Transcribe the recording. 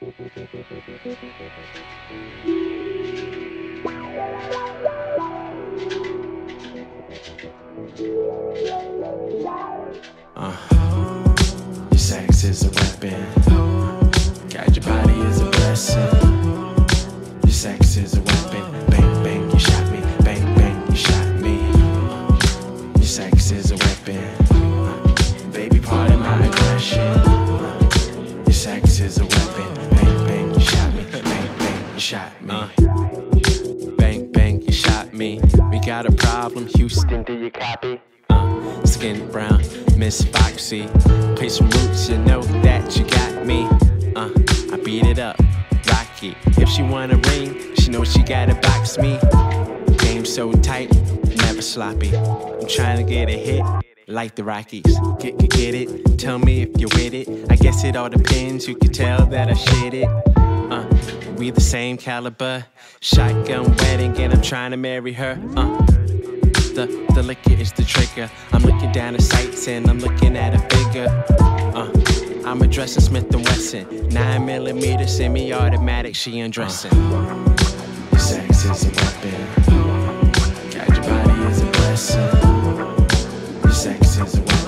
Your sex is a weapon. God, your body is a blessing. Your sex is a weapon. Bang, bang, you shot me. Bang, bang, you shot me. Your sex is a weapon. Baby, pardon my aggression. Your sex is a weapon. Bang, bang, you shot me. Bang, bang, you shot me. Bang, bang, you shot me. We got a problem, Houston, do you copy? Skin brown, Miss Foxy. Play some roots, you know that you got me. I beat it up, Rocky. If she want a ring, she knows she gotta box me. Game so tight, never sloppy. I'm trying to get a hit, like the Rockies. Get it? Tell me if you're with it. I guess it all depends, you can tell that I shit it. We the same caliber. Shotgun wedding and I'm trying to marry her. The liquor is the trigger. I'm looking down at sights and I'm looking at a figure. I'm addressing Smith & Wesson. 9mm semi-automatic, she undressing. Your sex is a weapon. God, your body is a blessing. Your sex is a weapon.